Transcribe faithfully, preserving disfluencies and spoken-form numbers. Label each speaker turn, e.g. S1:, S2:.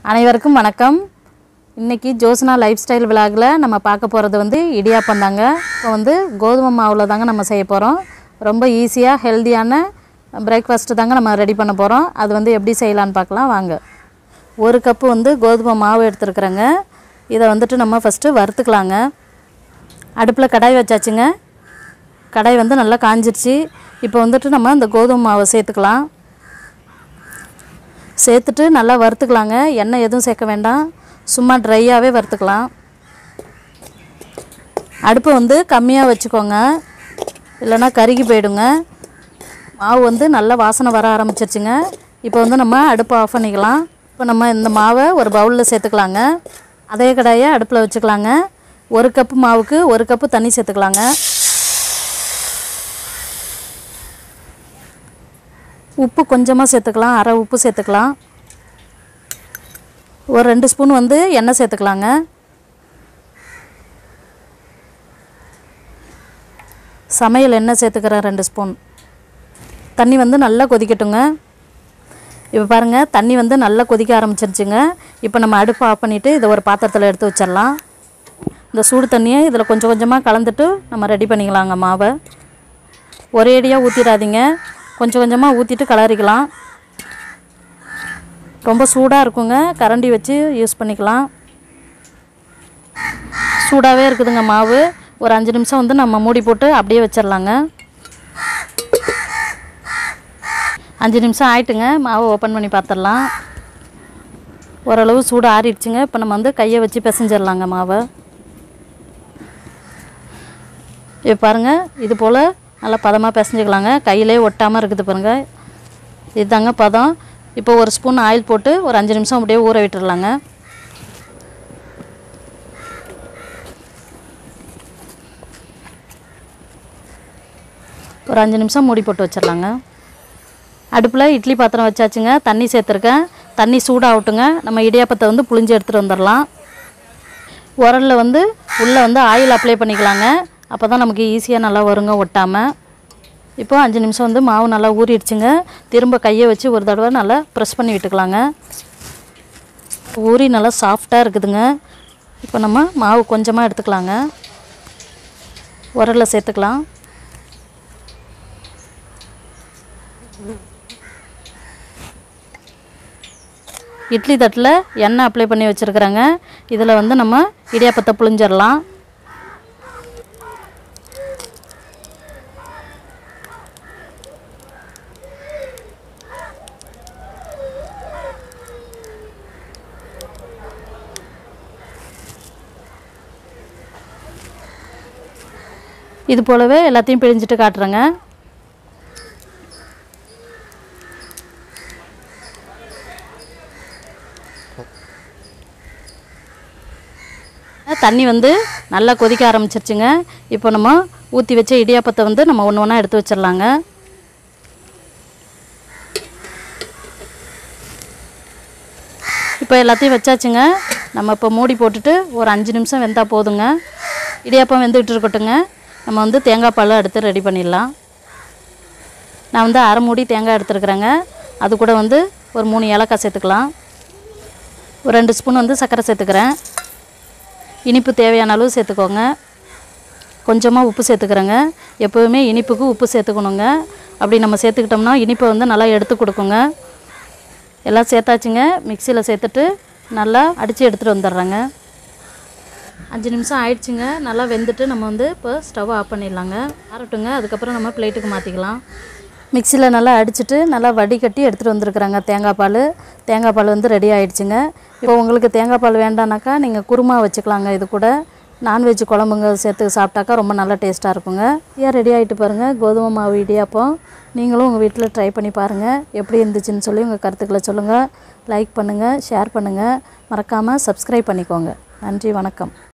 S1: அனைவருக்கும் வணக்கம். இன்னைக்கு ஜோஸ்னா லைஃப் ஸ்டைல் விலாகில் நம்ம பார்க்க போகிறது வந்து இடியாப்பம் தாங்க. இப்போ வந்து கோதுமை மாவில் தாங்க நம்ம செய்ய போகிறோம். ரொம்ப ஈஸியாக ஹெல்த்தியான பிரேக்ஃபாஸ்ட்டு தாங்க நம்ம ரெடி பண்ண போகிறோம். அது வந்து எப்படி செய்யலான்னு பார்க்கலாம் வாங்க. ஒரு கப்பு வந்து கோதுமை மாவு எடுத்துருக்குறேங்க. இதை வந்துட்டு நம்ம ஃபஸ்ட்டு வறுத்துக்கலாங்க. அடுப்பில் கடாய் வச்சாச்சுங்க. கடாய் வந்து நல்லா காஞ்சிருச்சு. இப்போ வந்துட்டு நம்ம இந்த கோதுமை மாவை சேர்த்துக்கலாம். சேர்த்துட்டு நல்லா வறுத்துக்கலாங்க. எண்ணெய் எதுவும் சேர்க்க வேண்டாம், சும்மா ட்ரையாகவே வறுத்துக்கலாம். அடுப்பை வந்து கம்மியாக வச்சுக்கோங்க, இல்லைன்னா கருகி போயிடுங்க. மாவு வந்து நல்லா வாசனை வர ஆரம்பிச்சிருச்சுங்க. இப்போ வந்து நம்ம அடுப்பை ஆஃப் பண்ணிக்கலாம். இப்போ நம்ம இந்த மாவை ஒரு பவுலில் சேர்த்துக்கலாங்க. அதே கடாயை அடுப்பில் வச்சுக்கலாங்க. ஒரு கப்பு மாவுக்கு ஒரு கப்பு தண்ணி சேர்த்துக்கலாங்க. உப்பு கொஞ்சமாக சேர்த்துக்கலாம், அரை உப்பு சேர்த்துக்கலாம். ஒரு ரெண்டு ஸ்பூன் வந்து எண்ணெய் சேர்த்துக்கலாங்க. சமையல் எண்ணெய் சேர்த்துக்கிறேன் ரெண்டு ஸ்பூன். தண்ணி வந்து நல்லா கொதிக்கட்டுங்க. இப்போ பாருங்கள், தண்ணி வந்து நல்லா கொதிக்க ஆரம்பிச்சிருச்சுங்க. இப்போ நம்ம அடுப்பை ஆஃப் பண்ணிவிட்டு இதை ஒரு பாத்திரத்தில் எடுத்து வச்சிடலாம். இந்த சூடு தண்ணியை இதில் கொஞ்சம் கொஞ்சமாக கலந்துட்டு நம்ம ரெடி பண்ணிக்கலாங்க. மாவை ஒரேடியாக ஊற்றிடாதீங்க, கொஞ்சம் கொஞ்சமாக ஊற்றிட்டு கலரிக்கலாம். ரொம்ப சூடாக இருக்குங்க, கரண்டி வச்சு யூஸ் பண்ணிக்கலாம். சூடாகவே இருக்குதுங்க மாவு. ஒரு அஞ்சு நிமிஷம் வந்து நம்ம மூடி போட்டு அப்படியே வச்சிடலாங்க. அஞ்சு நிமிஷம் ஆயிட்டுங்க. மாவை ஓப்பன் பண்ணி பார்த்துடலாம். ஓரளவு சூடு ஆறிடுச்சுங்க. இப்போ நம்ம வந்து கையை வச்சு பிசைஞ்சிடலாங்க மாவை. இப்போ பாருங்கள், இது போல் நல்லா பதமாக பிசைஞ்சிக்கலாங்க. கையிலே ஒட்டாமல் இருக்குது பாருங்கள், இதுதாங்க பதம். இப்போ ஒரு ஸ்பூன் ஆயில் போட்டு ஒரு அஞ்சு நிமிஷம் அப்படியே ஊற விட்டுடலாங்க. ஒரு அஞ்சு நிமிஷம் மூடி போட்டு வச்சிடலாங்க. அடுப்பில் இட்லி பாத்திரம் வச்சாச்சுங்க. தண்ணி சேர்த்துருக்கேன். தண்ணி சூடாகட்டுங்க. நம்ம இடியாப்பத்தை வந்து புழிஞ்சு எடுத்துகிட்டு வந்துடலாம். உரலில் வந்து உள்ளே வந்து ஆயில் அப்ளை பண்ணிக்கலாங்க. அப்போ தான் நமக்கு ஈஸியாக நல்லா வருங்க, ஒட்டாமல். இப்போ அஞ்சு நிமிஷம் வந்து மாவு நல்லா ஊறிடுச்சுங்க. திரும்ப கையை வச்சு ஒரு தடவை நல்லா ப்ரெஸ் பண்ணி விட்டுக்கலாங்க. ஊறி நல்லா சாஃப்டாக இருக்குதுங்க. இப்போ நம்ம மாவு கொஞ்சமாக எடுத்துக்கலாங்க. உரலில் சேர்த்துக்கலாம். இட்லி தட்டில் எண்ணெய் அப்ளை பண்ணி வச்சுருக்குறேங்க. இதில் வந்து நம்ம இடியாப்பத்தை புழிஞ்சிடலாம். இது போலவே எல்லாத்தையும் பிழிஞ்சிட்டு காட்டுறேங்க. தண்ணி வந்து நல்லா கொதிக்க ஆரம்பிச்சிருச்சுங்க. இப்போ நம்ம ஊற்றி வச்ச இடியாப்பத்தை வந்து நம்ம ஒன்று ஒன்றா எடுத்து வச்சிடலாங்க. இப்போ எல்லாத்தையும் வச்சாச்சுங்க. நம்ம இப்போ மூடி போட்டுட்டு ஒரு அஞ்சு நிமிஷம் வெந்தால் போதுங்க. இடியாப்பம் வெந்துக்கிட்டு இருக்கட்டுங்க. நம்ம வந்து தேங்காய் பால் எடுத்து ரெடி பண்ணிடலாம். நான் வந்து அரை மூடி தேங்காய் எடுத்துருக்குறேங்க. அது கூட வந்து ஒரு மூணு ஏலக்காய் சேர்த்துக்கலாம். ஒரு ரெண்டு ஸ்பூன் வந்து சர்க்கரை சேர்த்துக்கிறேன். இனிப்பு தேவையான அளவு சேர்த்துக்கோங்க. கொஞ்சமாக உப்பு சேர்த்துக்கிறேங்க. எப்போவுமே இனிப்புக்கு உப்பு சேர்த்துக்கணுங்க. அப்படி நம்ம சேர்த்துக்கிட்டோம்னா இனிப்பை வந்து நல்லா எடுத்து கொடுக்குங்க. எல்லாம் சேர்த்தாச்சுங்க. மிக்சியில் சேர்த்துட்டு நல்லா அடித்து எடுத்துகிட்டு வந்துடுறேங்க. அஞ்சு நிமிஷம் ஆயிடுச்சுங்க. நல்லா வெந்துட்டு நம்ம வந்து இப்போ ஸ்டவ் ஆஃப் பண்ணிடலாங்க. ஆறட்டுங்க. அதுக்கப்புறம் நம்ம பிளேட்டுக்கு மாற்றிக்கலாம். மிக்சியில் நல்லா அடிச்சுட்டு நல்லா வடிகட்டி எடுத்துகிட்டு வந்துருக்குறாங்க தேங்காய் பால். தேங்காய் பால் வந்து ரெடி ஆகிடுச்சுங்க. இப்போ உங்களுக்கு தேங்காய் பால் வேண்டானாக்கா நீங்கள் குருமா வச்சுக்கலாங்க. இது கூட நான்வெஜ் குழம்புங்க சேர்த்து சாப்பிட்டாக்கா ரொம்ப நல்லா டேஸ்ட்டாக இருக்குங்க. ஏன் ரெடி ஆகிட்டு பாருங்கள் கோதுமை மாவு இடியாப்பம். நீங்களும் உங்கள் வீட்டில் ட்ரை பண்ணி பாருங்கள். எப்படி இருந்துச்சுன்னு சொல்லி உங்கள் கருத்துக்களை சொல்லுங்கள். லைக் பண்ணுங்கள், ஷேர் பண்ணுங்கள், மறக்காமல் சப்ஸ்கிரைப் பண்ணிக்கோங்க. நன்றி, வணக்கம்.